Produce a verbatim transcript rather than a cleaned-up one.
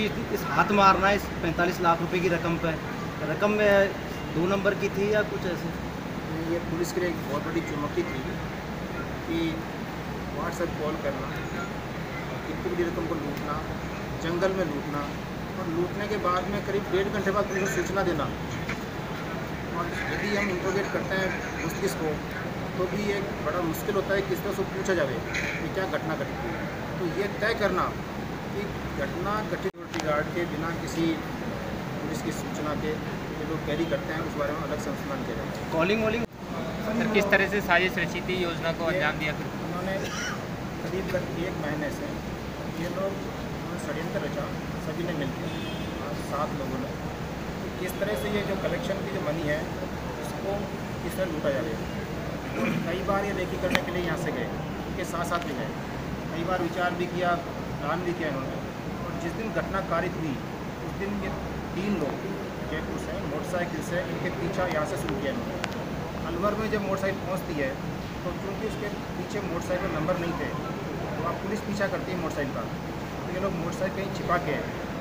कि इस हाथ मारना है इस पैंतालीस लाख रुपए की रकम पे, रकम में दो नंबर की थी या कुछ ऐसे? ये पुलिस के लिए एक बहुत बड़ी चुनौती थी कि व्हाट्सएप कॉल करना, इतनी बड़ी रकम को लूटना, जंगल में लूटना और लूटने के बाद में करीब डेढ़ घंटे बाद पुलिस को सूचना देना। और यदि हम इंट्रोगेट करते हैं मुस्तकिस को तो भी एक बड़ा मुश्किल होता है किस तरह से पूछा जाए कि क्या घटना घटी। तो ये तय करना कि घटना घटी सिक्योरिटी गार्ड के बिना किसी पुलिस की सूचना के ये लोग कैरी करते हैं, उस बारे में अलग से अनुसंधान किया जाता है। कॉलिंग वॉलिंग सर किस तरह से साजिश रची थी, योजना को अंजाम दिया फिर? उन्होंने करीब करीब एक महीने से ये लोग षड्यंत्र रचा, सभी ने मिलकर सात लोगों ने, कि किस तरह से ये जो कलेक्शन की जो मनी है इसको किस तरह लूटा जाए। और कई बार ये रेकी करने के लिए यहाँ से गए, उनके साथ साथ भी गए, कई बार विचार भी किया, प्लान भी किया इन्होंने। और जिस दिन घटना कारित हुई उस दिन ये तीन लोग जयपुर से मोटरसाइकिल से इनके पीछा यहाँ से शुरू किया इन्होंने। अलवर में जब मोटरसाइकिल पहुँचती है तो चूँकि उसके पीछे मोटरसाइकिल नंबर नहीं थे तो अब पुलिस पीछा करती है मोटरसाइकिल का, तो ये लोग मोटरसाइकिल कहीं छिपा के